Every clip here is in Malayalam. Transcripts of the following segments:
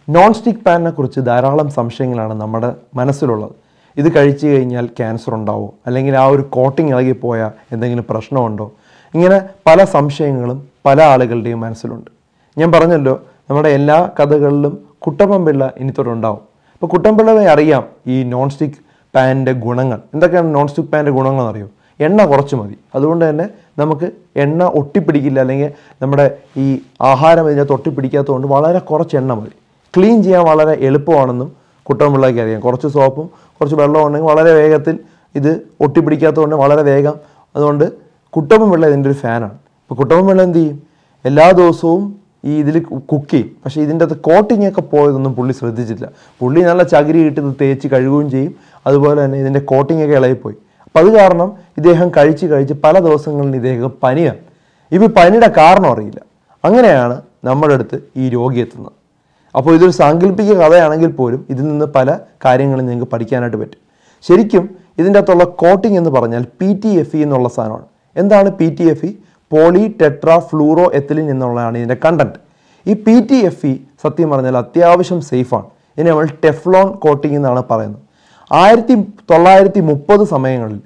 നോൺ സ്റ്റിക്ക് പാനിനെ കുറിച്ച് ധാരാളം സംശയങ്ങളാണ് നമ്മുടെ മനസ്സിലുള്ളത്. ഇത് കഴിച്ചു കഴിഞ്ഞാൽ ക്യാൻസർ ഉണ്ടാവും, അല്ലെങ്കിൽ ആ ഒരു കോട്ടിങ് ഇളകിപ്പോയാൽ എന്തെങ്കിലും പ്രശ്നമുണ്ടോ, ഇങ്ങനെ പല സംശയങ്ങളും പല ആളുകളുടെയും മനസ്സിലുണ്ട്. ഞാൻ പറഞ്ഞല്ലോ, നമ്മുടെ എല്ലാ കഥകളിലും കുട്ടപ്പൻ പിള്ള ഇനി തൊട്ടുണ്ടാവും. അപ്പോൾ കുട്ടൻപിള്ളയെ അറിയാം ഈ നോൺ സ്റ്റിക്ക് പാനിൻ്റെ ഗുണങ്ങൾ. എന്തൊക്കെയാണ് നോൺ സ്റ്റിക്ക് പാനിൻ്റെ ഗുണങ്ങൾ എന്നറിയോ? എണ്ണ കുറച്ച് മതി, അതുകൊണ്ട് തന്നെ നമുക്ക് എണ്ണ ഒട്ടിപ്പിടിക്കില്ല, അല്ലെങ്കിൽ നമ്മുടെ ഈ ആഹാരം ഇതിനകത്ത് ഒട്ടിപ്പിടിക്കാത്തതുകൊണ്ട് വളരെ കുറച്ച് എണ്ണ മതി. ക്ലീൻ ചെയ്യാൻ വളരെ എളുപ്പമാണെന്നും കുട്ടൻപിള്ളയ്ക്ക് അറിയാം. കുറച്ച് സോപ്പും കുറച്ച് വെള്ളവും ഉണ്ടെങ്കിൽ വളരെ വേഗത്തിൽ ഇത് ഒട്ടിപ്പിടിക്കാത്തതുകൊണ്ട് വളരെ വേഗം. അതുകൊണ്ട് കുട്ടൻപിള്ള ഇതിൻ്റെ ഒരു ഫാനാണ്. ഇപ്പോൾ കുട്ടൻപിള്ള എന്ത് ചെയ്യും? എല്ലാ ദിവസവും ഈ ഇതിൽ കുക്ക് ചെയ്യും. പക്ഷേ ഇതിൻ്റെ അകത്ത് കോട്ടിങ്ങൊക്കെ പോയതൊന്നും പുള്ളി ശ്രദ്ധിച്ചില്ല. പുള്ളി നല്ല ചകിരി ഇട്ട് ഇത് തേച്ച് കഴുകുകയും ചെയ്യും. അതുപോലെ തന്നെ ഇതിൻ്റെ കോട്ടിങ്ങൊക്കെ ഇളകിപ്പോയി. അപ്പോൾ അത് കാരണം ഇദ്ദേഹം കഴിച്ച് പല ദിവസങ്ങളിൽ ഇദ്ദേഹം പനിയാണ്. ഇപ്പോൾ പനിയുടെ കാരണം അറിയില്ല. അങ്ങനെയാണ് നമ്മുടെ അടുത്ത് ഈ രോഗി എത്തുന്നത്. അപ്പോൾ ഇതൊരു സാങ്കല്പിക കഥയാണെങ്കിൽ പോലും ഇതിൽ നിന്ന് പല കാര്യങ്ങളും നിങ്ങൾക്ക് പഠിക്കാനായിട്ട് പറ്റും. ശരിക്കും ഇതിൻ്റെ അകത്തുള്ള കോട്ടിംഗ് എന്ന് പറഞ്ഞാൽ PTFE എന്നുള്ള സാധനമാണ്. എന്താണ് PTFE? Polytetrafluoroethylene എന്നുള്ളതാണ് ഇതിൻ്റെ കണ്ടന്റ്. ഈ PTFE സത്യം പറഞ്ഞാൽ അത്യാവശ്യം സേഫാണ്. ഇതിനെ നമ്മൾ ടെഫ്ലോൺ കോട്ടിംഗ് എന്നാണ് പറയുന്നത്. 1930 സമയങ്ങളിൽ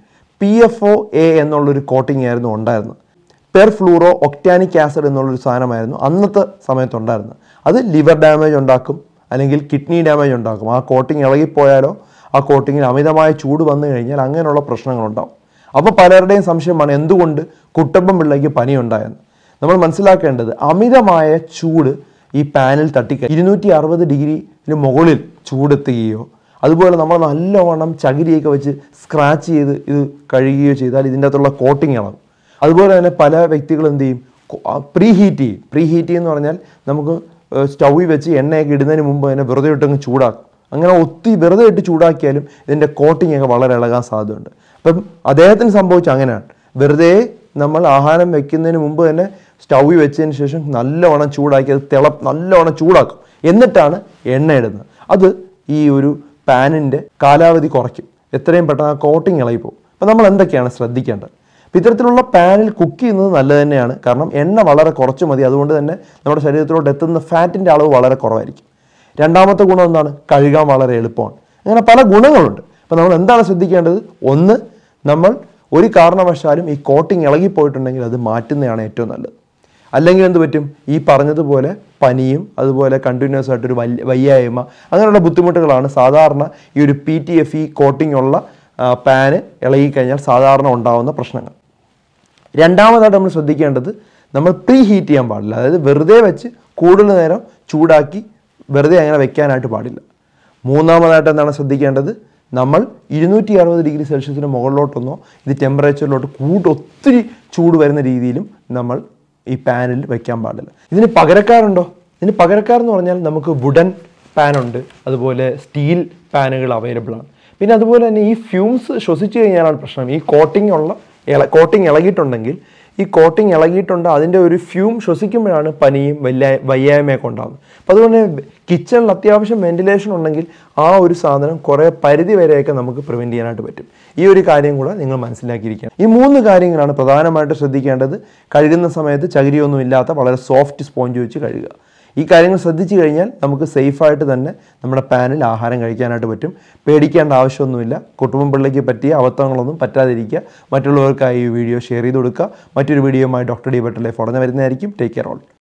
PFOA എന്നുള്ളൊരു കോട്ടിംഗ് ആയിരുന്നു ഉണ്ടായിരുന്നത്. പെർ ഫ്ലൂറോ ഒക്ടാനിക് ആസിഡ് എന്നുള്ളൊരു സാധനമായിരുന്നു അന്നത്തെ സമയത്തുണ്ടായിരുന്നത്. അത് ലിവർ ഡാമേജ് ഉണ്ടാക്കും, അല്ലെങ്കിൽ കിഡ്നി ഡാമേജ് ഉണ്ടാക്കും. ആ കോട്ടിങ് ഇളകിപ്പോയാലോ ആ കോട്ടിങ്ങിൽ അമിതമായ ചൂട് വന്നു കഴിഞ്ഞാൽ അങ്ങനെയുള്ള പ്രശ്നങ്ങളുണ്ടാവും. അപ്പോൾ പലരുടെയും സംശയമാണ് എന്തുകൊണ്ട് കുട്ടപ്പൻ പിള്ളയ്ക്ക് പനി ഉണ്ടായെന്ന്. നമ്മൾ മനസ്സിലാക്കേണ്ടത് അമിതമായ ചൂട് ഈ പാനിൽ തട്ടിക്ക 260 ഡിഗ്രിന് മുകളിൽ ചൂടെത്തുകയോ, അതുപോലെ നമ്മൾ നല്ലവണ്ണം ചകിരിയൊക്കെ വെച്ച് സ്ക്രാച്ച് ചെയ്ത് ഇത് കഴുകുകയോ ചെയ്താൽ ഇതിൻ്റെ അകത്തുള്ള കോട്ടിങ് ഇളകും. അതുപോലെ തന്നെ പല വ്യക്തികൾ എന്ത് ചെയ്യും? പ്രീഹീറ്റ് എന്ന് പറഞ്ഞാൽ നമുക്ക് സ്റ്റൗവിൽ വെച്ച് എണ്ണയൊക്കെ ഇടുന്നതിന് മുമ്പ് തന്നെ വെറുതെ ഇട്ടങ്ങ് ചൂടാക്കും. അങ്ങനെ ഒത്തിരി വെറുതെ ഇട്ട് ചൂടാക്കിയാലും ഇതിൻ്റെ കോട്ടിങ് ഒക്കെ വളരെ ഇളകാൻ സാധ്യതയുണ്ട്. അപ്പം അദ്ദേഹത്തിന് സംഭവിച്ച അങ്ങനെയാണ്. വെറുതെ നമ്മൾ ആഹാരം വെക്കുന്നതിന് മുമ്പ് തന്നെ സ്റ്റൗവിൽ വെച്ചതിന് ശേഷം നല്ലവണ്ണം ചൂടാക്കി അത് നല്ലവണ്ണം ചൂടാക്കും, എന്നിട്ടാണ് എണ്ണ ഇടുന്നത്. അത് ഈ ഒരു പാനിൻ്റെ കാലാവധി കുറയ്ക്കും. എത്രയും പെട്ടെന്ന് ആ കോട്ടിങ് ഇളകിപ്പോകും. അപ്പോൾ നമ്മൾ എന്തൊക്കെയാണ് ശ്രദ്ധിക്കേണ്ടത്? അപ്പോൾ ഇത്തരത്തിലുള്ള പാനിൽ കുക്ക് ചെയ്യുന്നത് നല്ലത് തന്നെയാണ്. കാരണം എണ്ണ വളരെ കുറച്ച് മതി. അതുകൊണ്ട് തന്നെ നമ്മുടെ ശരീരത്തിലോട്ട് എത്തുന്ന ഫാറ്റിൻ്റെ അളവ് വളരെ കുറവായിരിക്കും. രണ്ടാമത്തെ ഗുണം എന്താണ്? കഴുകാൻ വളരെ എളുപ്പമാണ്. അങ്ങനെ പല ഗുണങ്ങളുണ്ട്. അപ്പോൾ നമ്മൾ എന്താണ് ശ്രദ്ധിക്കേണ്ടത്? ഒന്ന്, നമ്മൾ ഒരു കാരണവശാലും ഈ കോട്ടിങ് ഇളകിപ്പോയിട്ടുണ്ടെങ്കിൽ അത് മാറ്റുന്നതാണ് ഏറ്റവും നല്ലത്. അല്ലെങ്കിൽ എന്ത് പറ്റും? ഈ പറഞ്ഞതുപോലെ പനിയും അതുപോലെ കണ്ടിന്യൂസ് ആയിട്ടൊരു വയ്യായ്മ, അങ്ങനെയുള്ള ബുദ്ധിമുട്ടുകളാണ് സാധാരണ ഈ ഒരു PTFE കോട്ടിംഗ് ഉള്ള പാന് ഇളകിക്കഴിഞ്ഞാൽ സാധാരണ ഉണ്ടാകുന്ന പ്രശ്നങ്ങൾ. രണ്ടാമതായിട്ട് നമ്മൾ ശ്രദ്ധിക്കേണ്ടത്, നമ്മൾ പ്രീഹീറ്റ് ചെയ്യാൻ പാടില്ല. അതായത് വെറുതെ വെച്ച് കൂടുതൽ നേരം ചൂടാക്കി വെറുതെ അങ്ങനെ വെക്കാനായിട്ട് പാടില്ല. മൂന്നാമതായിട്ട് എന്താണ് ശ്രദ്ധിക്കേണ്ടത്? നമ്മൾ 260 ഡിഗ്രി സെൽഷ്യസിന് മുകളിലോട്ടൊന്നോ ഇത് ടെമ്പറേച്ചറിലോട്ട് ഒത്തിരി ചൂട് വരുന്ന രീതിയിലും നമ്മൾ ഈ പാനിൽ വെക്കാൻ പാടില്ല. ഇതിന് പകരക്കാരുണ്ടോ? ഇതിന് പകരക്കാരെന്ന് പറഞ്ഞാൽ നമുക്ക് വുഡൻ പാനുണ്ട്, അതുപോലെ സ്റ്റീൽ പാനുകൾ അവൈലബിൾ ആണ്. പിന്നെ അതുപോലെ തന്നെ ഈ ഫ്യൂംസ് ശ്വസിച്ച് കഴിഞ്ഞാലാണ് പ്രശ്നം. ഈ കോട്ടിങ് ഇളകിയിട്ടുണ്ടെങ്കിൽ അതിൻ്റെ ഒരു ഫ്യൂം ശ്വസിക്കുമ്പോഴാണ് പനിയും വയ്യായ്മയൊക്കെ ഉണ്ടാകുന്നത്. അപ്പോൾ അതുകൊണ്ട് കിച്ചണിൽ അത്യാവശ്യം വെന്റിലേഷൻ ഉണ്ടെങ്കിൽ ആ ഒരു സാധനം കുറേ പരിധി വരെയൊക്കെ നമുക്ക് പ്രിവെൻറ്റ് ചെയ്യാനായിട്ട് പറ്റും. ഈ ഒരു കാര്യം കൂടെ നിങ്ങൾ മനസ്സിലാക്കിയിരിക്കണം. ഈ 3 കാര്യങ്ങളാണ് പ്രധാനമായിട്ട് ശ്രദ്ധിക്കേണ്ടത്. കഴുകുന്ന സമയത്ത് ചകിരിയൊന്നും ഇല്ലാത്ത വളരെ സോഫ്റ്റ് സ്പോഞ്ച് വെച്ച് കഴുകുക. ഈ കാര്യങ്ങൾ ശ്രദ്ധിച്ചു കഴിഞ്ഞാൽ നമുക്ക് സേഫായിട്ട് തന്നെ നമ്മുടെ പാനിൽ ആഹാരം കഴിക്കാനായിട്ട് പറ്റും. പേടിക്കേണ്ട ആവശ്യമൊന്നുമില്ല. കുട്ടപ്പൻ പിള്ളയ്ക്ക് പറ്റിയ അബദ്ധങ്ങളൊന്നും പറ്റാതിരിക്കുക. മറ്റുള്ളവർക്കായി ഈ വീഡിയോ ഷെയർ ചെയ്ത് കൊടുക്കുക. മറ്റൊരു വീഡിയോയുമായി ഡോക്ടർ ഡി ബെറ്റർ ലൈഫ് ഉടനെ വരുന്നതായിരിക്കും. Take care all.